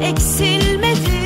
eksilmedin.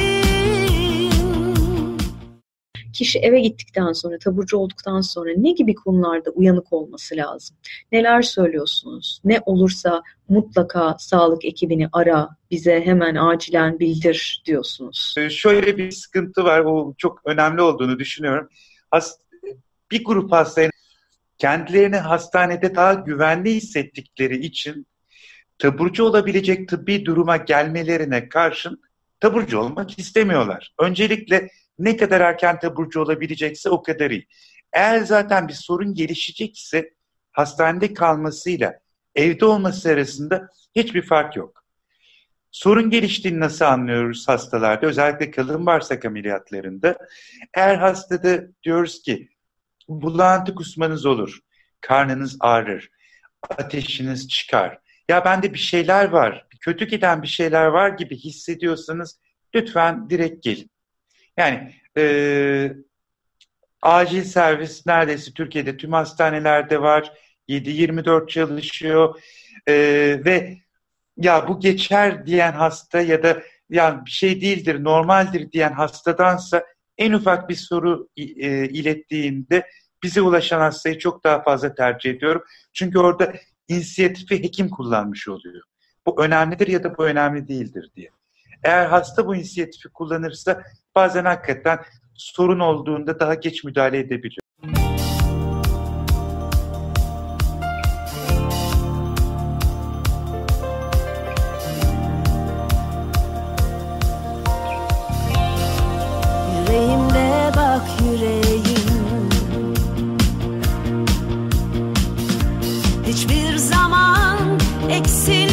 Kişi eve gittikten sonra, taburcu olduktan sonra ne gibi konularda uyanık olması lazım? Neler söylüyorsunuz? Ne olursa mutlaka sağlık ekibini ara, bize hemen acilen bildir diyorsunuz. Şöyle bir sıkıntı var, o çok önemli olduğunu düşünüyorum. Bir grup hastanın kendilerini hastanede daha güvenli hissettikleri için taburcu olabilecek tıbbi duruma gelmelerine karşın taburcu olmak istemiyorlar. Öncelikle ne kadar erken taburcu olabilecekse o kadar iyi. Eğer zaten bir sorun gelişecekse hastanede kalmasıyla evde olması arasında hiçbir fark yok. Sorun geliştiğini nasıl anlıyoruz hastalarda? Özellikle kalın bağırsak ameliyatlarında. Eğer hastada diyoruz ki bulantı kusmanız olur, karnınız ağrır, ateşiniz çıkar. Ya bende bir şeyler var, kötü giden bir şeyler var gibi hissediyorsanız lütfen direkt gelin. Yani acil servis neredeyse Türkiye'de tüm hastanelerde var. 7/24 çalışıyor. Ve ya bu geçer diyen hasta ya da yani bir şey değildir, normaldir diyen hastadansa en ufak bir soru ilettiğinde bize ulaşan hastayı çok daha fazla tercih ediyorum. Çünkü orada inisiyatifi hekim kullanmış oluyor. Bu önemlidir ya da bu önemli değildir diye. Eğer hasta bu inisiyatifi kullanırsa bazen hakikaten sorun olduğunda daha geç müdahale edebiliyor. Yüreğimde bak yüreğim, hiçbir zaman eksil